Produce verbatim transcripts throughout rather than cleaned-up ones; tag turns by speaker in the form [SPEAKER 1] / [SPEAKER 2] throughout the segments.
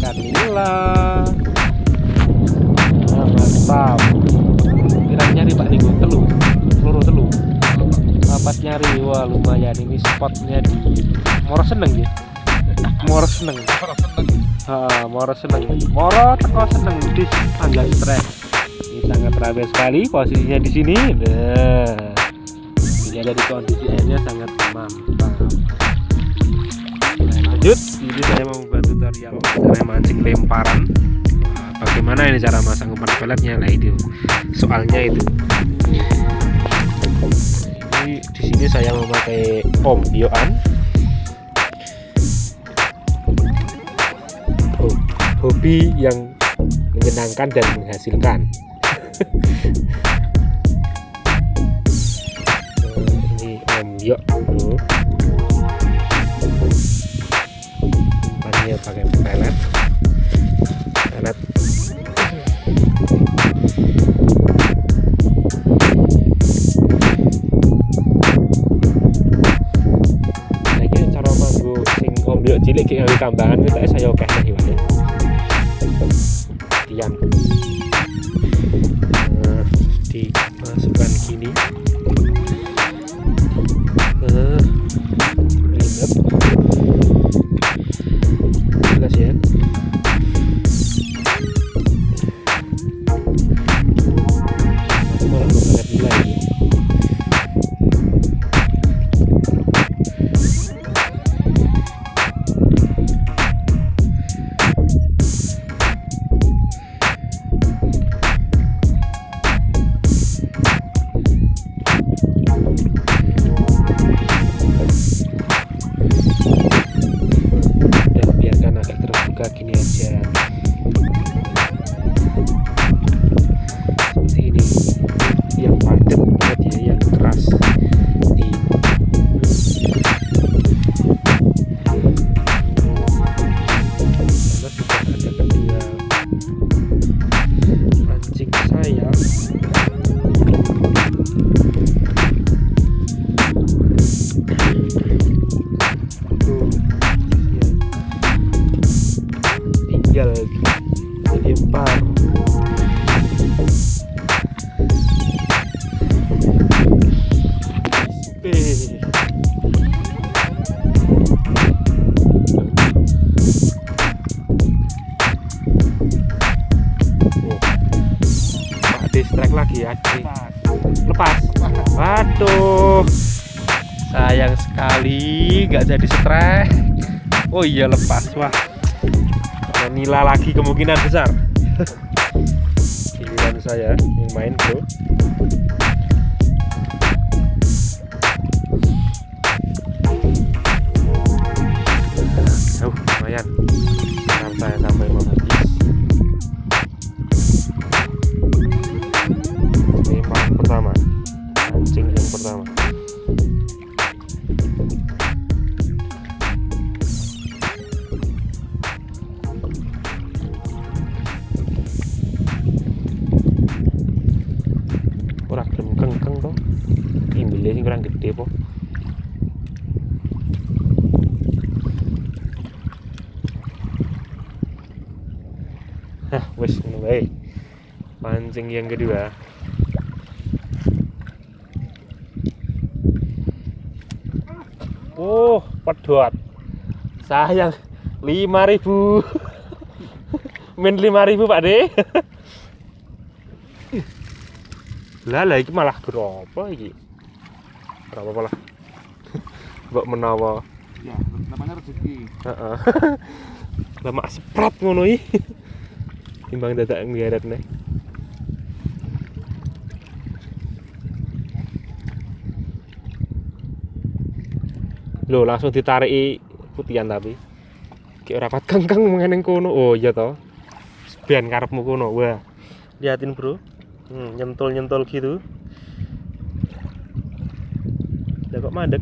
[SPEAKER 1] ikan nila. Nah, mantap. Kira nyari Pak Nih telu, peluru telu. Dapat nyari, wah lumayan ini spotnya di Moro Seneng ya. Moro Seneng. Ha, Moro Seneng. Moro teko seneng di tangga stres. Ini sangat rame sekali posisinya di sini. Nah, ini ada di kondisi airnya sangat mantap. Nah, lanjut, ini saya mau membuat tutorial cara mancing lemparan. Nah, bagaimana ini cara masang umpan peletnya? Nah itu soalnya itu. Ini di sini saya memakai ombyoan. Oh, hobi yang menyenangkan dan menghasilkan. Nah, ini ombyok dulu. Umpannya pakai pelet. Pelet. Ombyok cilik kayak ngawi kambangan kita saya oke nih wae. Diam. Nah, dimasukkan gini. Nah, ribet. Jelas ya. Malah banget nilai. Gini aja seperti ini, yang padat banget ya, yang keras di karena sudah ada kedua mancing saya. Tinggal dilempar. Pak D strike lagi ya. Lepas. Waduh, sayang sekali nggak jadi strike. Oh iya lepas. Wah, nila lagi kemungkinan besar. Giliran saya yang main bro. Oh, lumayan. Sekarang saya sampai mau habis. Ini main pertama, mancing yang pertama. Ora gelem kengkeng to. Timbele sing kurang gede po. Hah, wis ngono wae. Pancing yang kedua. Oh, pedot. Sayang lima ribu. Min lima ribu Pak De. Lah lah iki malah berapa iki? Berapa malah? Mbok menawa.
[SPEAKER 2] Ya, namanya rezeki.
[SPEAKER 1] Heeh. Lah mak seprat ngono iki. Timbang dadak ngeretne. Loh, langsung ditarik putihan tapi. Ki ora pat kengkeng mengeneng kono. Oh iya toh. Ben karepmu kono. Wah. Liatin, Bro. Hmm, nyentol-nyentol gitu. Udah kok mandek.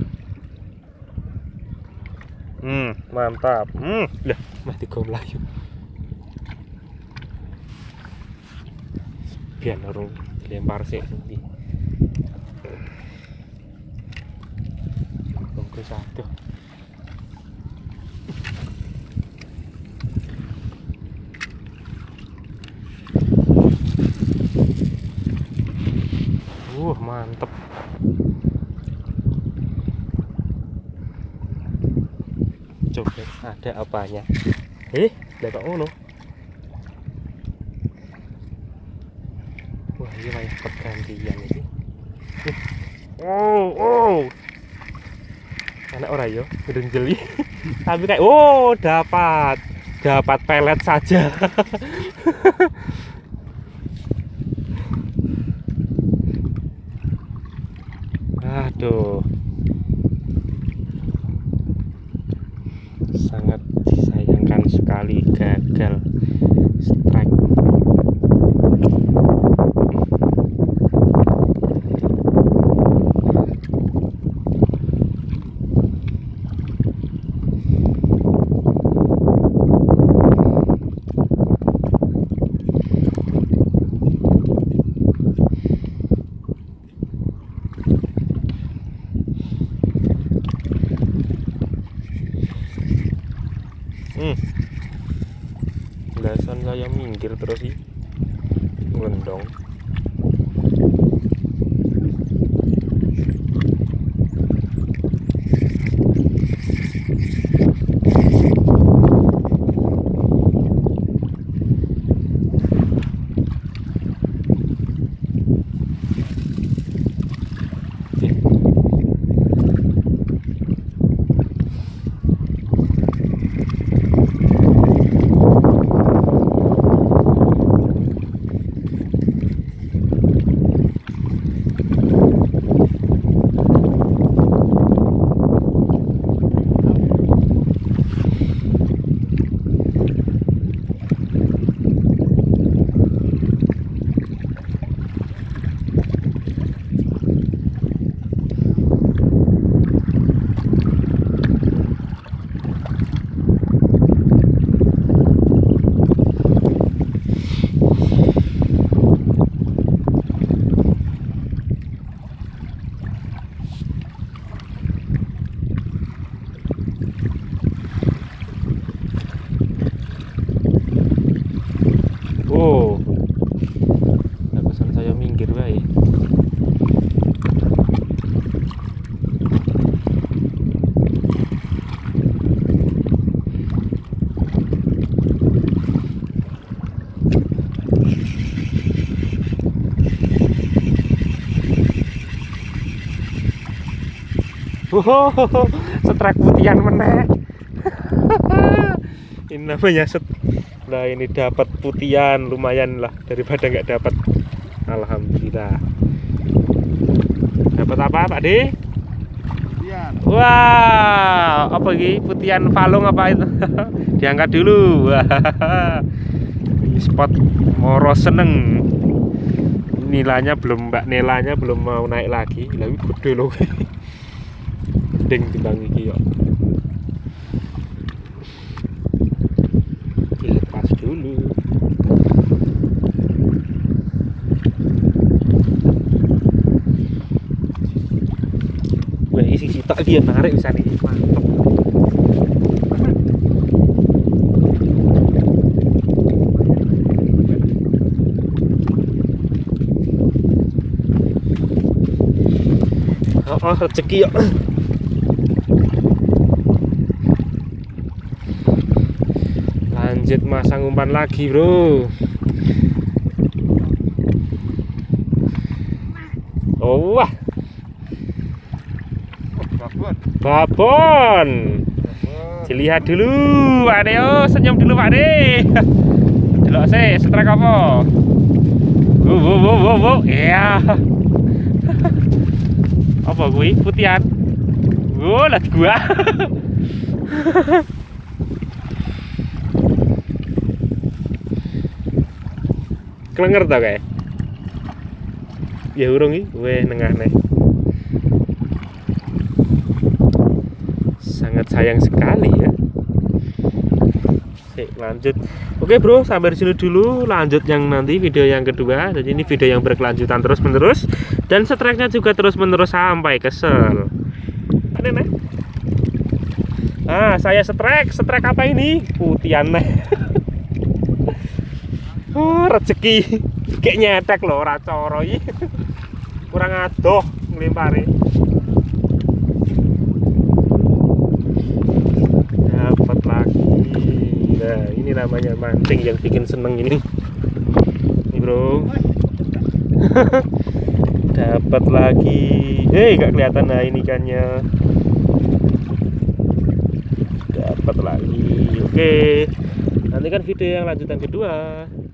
[SPEAKER 1] Hmm, mantap. Hmm, lah mati kau melayu. Biar orang dilempar sih nanti. Bungkus satu. Mantep. Coba ada apanya? Eh, ada kok ngono. Wah, ini main pergantian ini. Oh, oh. Anak ora yo, gedeng jeli. Tapi kayak oh, dapat. Dapat pelet saja. Aduh. Sangat disayangkan sekali gagal strike. Hmm. Belasan saya minggir terus sih. Ngelendong. Oh, pesan saya minggir baik. Oh, setrek putihan meneh. Ini namanya set. Nah, ini dapat putihan lumayan lah daripada nggak dapat. Alhamdulillah. Dapat apa, Pak De?
[SPEAKER 2] Putihan.
[SPEAKER 1] Wah, apa ini? Putihan palung apa itu? Diangkat dulu. Wah. Ini spot Moro seneng. Nilainya belum, Mbak Nelanya belum mau naik lagi. Tapi gede loh. Ding timbang iki yo. Dilepas dulu. Wah, isi sitok dia narik bisa nih. Mantap. Oh, oh rezeki yo. Lanjut masang umpan lagi, bro. Oh, wah.
[SPEAKER 2] Babon.
[SPEAKER 1] Babon. Dilihat dulu, Pak De. Oh, senyum dulu, Pak De. Delok sih, setrek apa? Wow, wow, wow, wow, wow. Iya. Apa kuwi? Putihan. Oh, lihat gua. Klenger tau kayak ya urung iki weh nengah nih. Sangat sayang sekali ya. Oke, lanjut. Oke bro, sampai di sini dulu. Lanjut yang nanti video yang kedua. Jadi ini video yang berkelanjutan terus menerus dan streknya juga terus menerus sampai kesel. Ada nih. Ah, saya strek, strek apa ini? Putihan nih. Oh, rezeki kayak nyetek loh, ora coro iki. kurang adoh nglimpari. Dapat lagi. Nah, ini namanya mancing yang bikin seneng ini. Nih, Bro. Dapat lagi. Hei, gak kelihatan. Nah, ini ikannya. Dapat lagi. Oke. Nanti kan video yang lanjutan kedua.